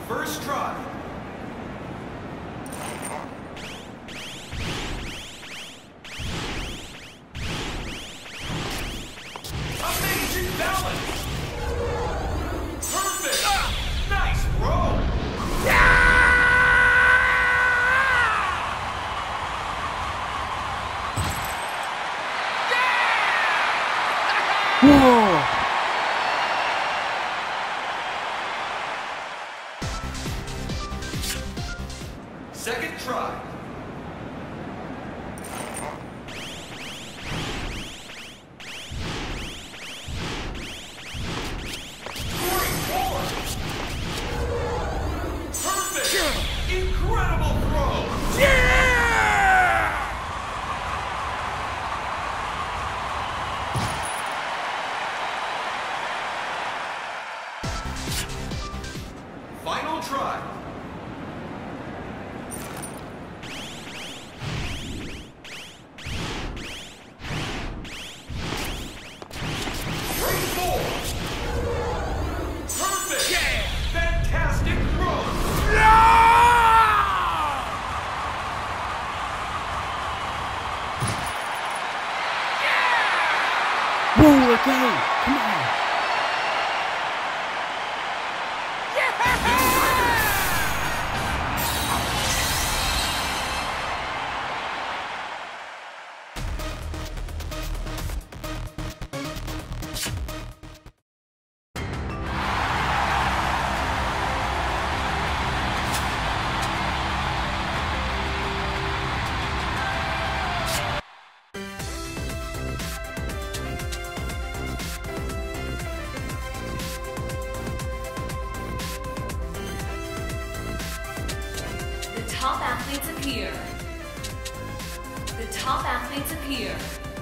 First try. Amazing balance! Perfect! Nice roll! Whoa! Second try. Great force! Perfect! Incredible throw! Yeah! Final try. Great force! Perfect! Yeah! Fantastic throw! Whoa, okay, come on. The top athletes appear. The top athletes appear.